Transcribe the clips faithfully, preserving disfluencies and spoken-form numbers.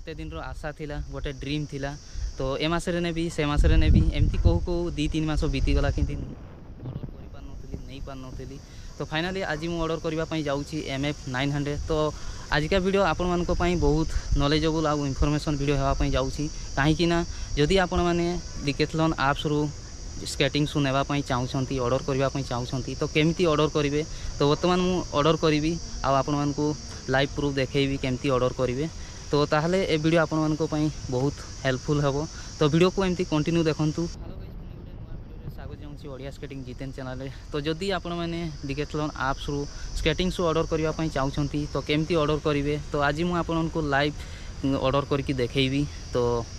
एते दिन आशा थिला गोटे ड्रीम थिला तो ए मासरे नेबी से मासरे नेबी एमती कहू कहू दी तीन मास बीतीगला कि ऑर्डर कर पार नथली नहीं पार नथली तो फाइनाली आज मु ऑर्डर करने जाऊँगी एम एफ नाइन हंड्रेड। तो आजिका वीडियो आपण मानक पई बहुत नॉलेजेबल आ इनफॉरमेशन वीडियो हेबापई जाऊँगी कहीं जदि आपण मैंने डिकेथलॉन एप्स रु स्केटिंग शू नापी चाहूँगी ऑर्डर करने चाहूँगी तो केमती ऑर्डर करेंगे। तो बर्तमान मु ऑर्डर करी आपण मानक लाइव प्रूफ देखी केमती ऑर्डर करेंगे तो ताहले ए वीडियो आपण मानक पई बहुत हेल्पफुल हेबो। तो वीडियो को एमती कंटिन्यू देखंतु। हेलो गाइस मुझे गोटे नुआ वीडियो स्वागत जाऊँगी ओडिया स्केटिंग जितेन चैनल। तो जदि आपण मैंने डिकेथलॉन एप्स रु स्केटिंग शू ऑर्डर करने चाहूँगी तो केमती ऑर्डर करेंगे तो आज मुझे आपण को लाइव ऑर्डर करके देखी तो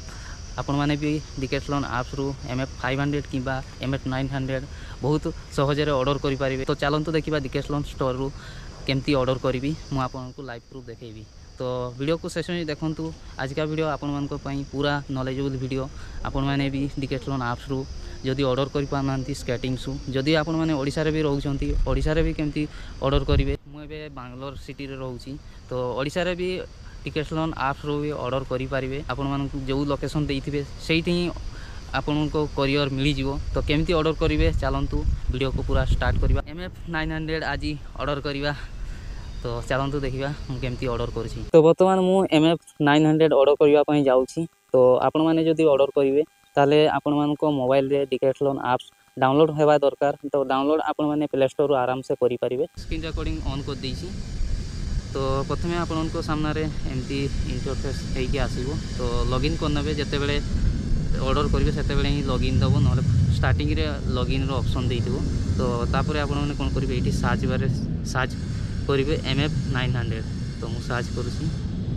आपण मैंने भी डिकेथलॉन एप्स रु एम एफ फाइव हंड्रेड कि एम एफ नाइन हंड्रेड बहुत सहजरे ऑर्डर करेंगे। तो चलतु देखा डिकेथलॉन स्टोर रु केमती ऑर्डर करी मुझे आपन को लाइव प्रूफ देखी। तो वीडियो को शेष में देखंतु। आज का वीडियो आपण मानक पई पूरा नॉलेजेबल वीडियो आपण मैंने भी डिकेथलॉन एप्स रु जदि ऑर्डर कर पारनांती स्केटिंग शू जदि आपण मैंने ओडिशा रे भी रहउछंती ओडिशा रे भी केमती ऑर्डर करेंगे। मु एबे बांग्लोर सिटी रे रहउची तो ओडिशा रे भी डिकेथलॉन एप्स रु भी ऑर्डर करि पारिबे। आपण मानक जो लोकेशन देइथिबे सेठी आपण को कोरियर मिली जिवो। तो केमती ऑर्डर करेंगे चलतु वीडियो को पूरा स्टार्ट करवा। एम एफ नाइन हंड्रेड आज ऑर्डर करवा तो चलतु देखा मुझे केमती ऑर्डर करी। तो बर्तमान मु M F nine hundred order करने जाऊँगी। तो आपण मैंने जदि ऑर्डर करेंगे ताले आपण मानक मोबाइल रे डिकेथलॉन एप्स डाउनलोड होगा दरकार। तो डाउनलोड आपण मैंने प्ले स्टोर आराम से करि परिबे। स्क्रीन रिकॉर्डिंग ऑन कर देइछि। तो प्रथमे आपण को सामने एमती इंटरफेस होइके आसीबो। तो लॉगिन करनेबे जते बेले ऑर्डर करेंगे सेते बेले ही लॉगिन दबो न स्टार्टिंग रे लॉगिन रो ऑप्शन देइथिबो। तो तापर आपण मैंने कोन करिवे एठी सर्च बारे सर्च करेंगे एम एफ नाइन हंड्रेड। तो मुझे सर्च करुँची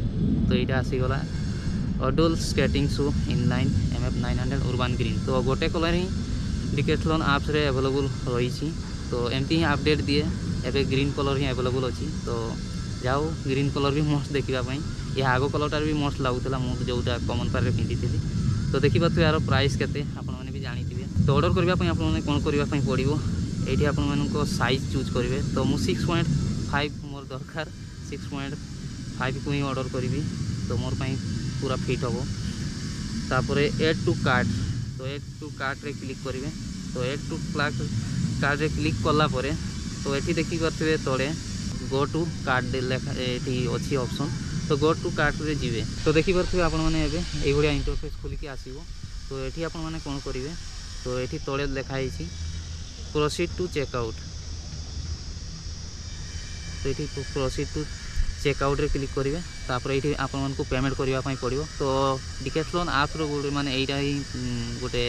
तो यहाँ आसीगला adult skating shoe inline M F nine hundred urban green. तो गोटे कलर ही डिकेथलॉन एप्स रे अवेलेबल रही। तो एमती ही अपडेट दिए एबे ग्रीन कलर ही अवेलेबल अच्छी। तो जाओ ग्रीन कलर भी मस्त देखापी यह आग कलरटार भी मस्त लगुला मुझे जोटा कमन पारे पिंधि थी। तो देखा तो यार प्राइस केते आपण मैंने भी जानी। तो ऑर्डर करने आपने कौन करने पड़ो ये आपण मान साइज चूज करेंगे। तो मुझे सिक्स पॉइंट फाइव मोर दरकार सिक्स पॉइंट फाइव को ही ऑर्डर करी तो मोर पाई पूरा फिट हम। तापर एड टू कार्ट तो एड टू कार्ट रे क्लिक करेंगे। तो एड टू कार्ट रे क्लिक कलापर तो ये देखी पारे तले गो टू कार्ट लेखा ये अच्छी ऑप्शन। तो गो टू कार्ट रे जीवे तो देखी पारे आपण मैंने ये इंटरफेस खोलिकी आसो। तो ये आपण मैंने कौन करेंगे तो ये तले लिखाई प्रोसीड टू चेकआउट। तो ये प्रोसीड टू चेकआउट रे क्लिक करेंगे। तापर ये आपण को पेमेंट करने पड़ो। तो डिकेथलॉन एप्स रो माने एटा ही गोटे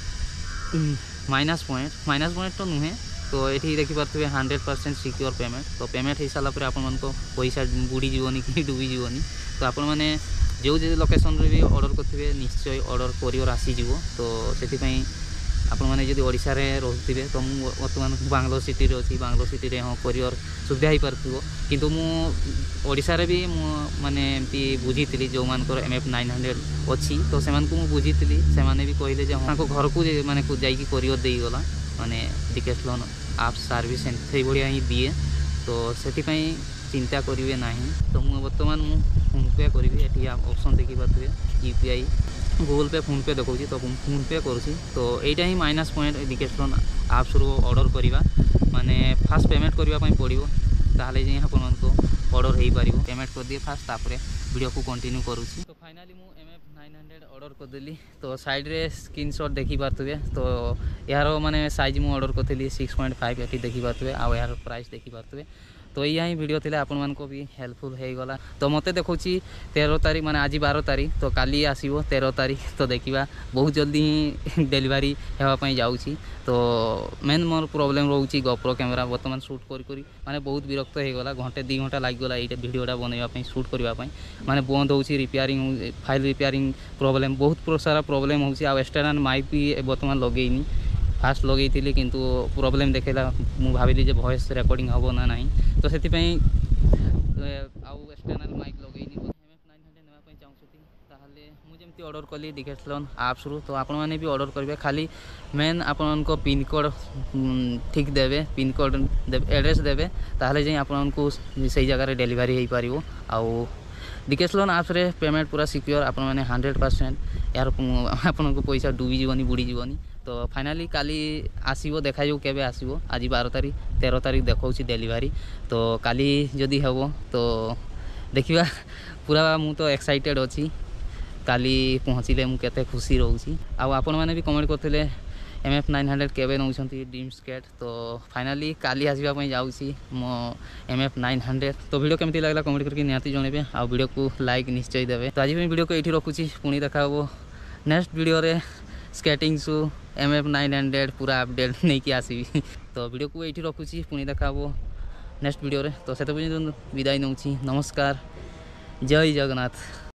माइनस पॉइंट माइनस पॉइंट तो नुहे। तो ये देखी पारे हंड्रेड परसेंट सिक्योर पेमेंट। तो पेमेंट हो सारापर आपण पैसा बुड़ी जीवनी कि डूबी जीवनी। तो आपण मैंने जो जो लोकेशन रे भी ऑर्डर करते निश्चय ऑर्डर कोरियर आसीज। तो से आपण मैंने जब ओडिशा रे रहते तो मुझे बर्तमान बांग्लोर सिटी रे अच्छी बांग्लोर सिटी रे हाँ कोरियर सुविधा हो पार किंतु मु ओडिशा रे भी माने एमती बुझी जो मानकर एम एफ नाइन हंड्रेड अच्छी। तो से बुझी से भी कहले हाँ घर को माने जाइए कोरियर देगला माने डिकेथलॉन एप्स सर्विस से भाया ही दिए। तो से चिंता करेंगे ना। तो मुझे बर्तमान मु फोन पे करी ये ऑप्शन देखी पारे यूपीआई गूगल पे फोन पे देखा। तो फोन पे करुँची। तो यहाँ ही माइनस पॉइंट डिकेथलॉन एप्स रू ऑर्डर करवा माने फास्ट पेमेंट करने पड़ो ताहले जे आपण को ऑर्डर हो पार। पेमेंट कर दिए फास्ट तापर वीडियो को कंटिन्यू करुँची। तो फाइनाली मु M F nine hundred order करदेली। तो साइड रे स्क्रीनशॉट देखी पारे। तो यार माने साइज मु ऑर्डर करी सिक्स पॉइंट फाइव ये देखी पारे आ यार प्राइस देखी पारे। तो यही वीडियो थी आपण मान को भी हेल्पफुल हो गला। तो मते देखा तेरह तारीख माने आज बारह तारीख तो काली आसो तेरह तारीख। तो देखा बहुत जल्दी ही डेलीवरी होगापी जाऊँगी। तो मेन मोर प्रोब्लेम रोचे गोप्रो कैमेरा बर्तमान शूट करी माने बहुत विरक्त हो गला। घंटे दी घंटा लगिगला ये वीडियोटा बनवाई शूट करने माने बंद हो रिपेयरिंग फाइल रिपेयरिंग प्रोब्लेम बहुत सारा प्रोब्लेम हो। एक्सटर्नल माइक भी बर्तमान लगेनी फास्ट लगे थी किंतु प्रोब्लेम देखला मु भाविली जे वॉइस रिकॉर्डिंग हम ना नहीं। तो से आउ एक्सटर्नल माइक लगेनी एम एफ नाइन हंड्रेड नापी चाहूँगी ताहले मुझे ऑर्डर कली डिकेथलॉन एप्स रु। तो आपण मैंने भी ऑर्डर करेंगे खाली मेन आपण को पिन कोड ठीक देवे पिन कोड एड्रेस देवे ताहले जे आपण को सही जगह डेलीवरी हो पार। आउ डीकेएस लोन आप्स रे पेमेंट पूरा सिक्योर आपण माने हंड्रेड परसेंट यार आपन को पैसा डूबी जीवनी बुड़ी जीवनी तो फाइनाली काली आसीबो देखा जो केबे आसीबो आज बारह तारीख तेरह तारीख देखौछि डिलीवरी तो काली जदी हेबो तो देखिबा पूरा मु तो एक्साइटेड अछि काली पहुँचले मु केते खुशी रहउछि आ आपण माने भी कमेंट करथिले एम एफ नाइन हंड्रेड केबे नउछंती ड्रीम स्केट तो फाइनाली काली आसीबा पई जाउछि मो एम एफ नाइन हंड्रेड तो वीडियो केमती लागला कमेंट करके निहाती जणेबे आ वीडियो को लाइक निश्चय देबे तो आज भी वीडियो को एठी रखुछि पुनी देखाबो नेक्स्ट वीडियो रे skating shoe M F nine hundred पूरा अपडेट नहीं कि आसीबी तो वीडियो को एठी रखुछि पुनी देखाबो नेक्स्ट वीडियो रे तो सेते विदाई नउछि नमस्कार जय जगन्नाथ।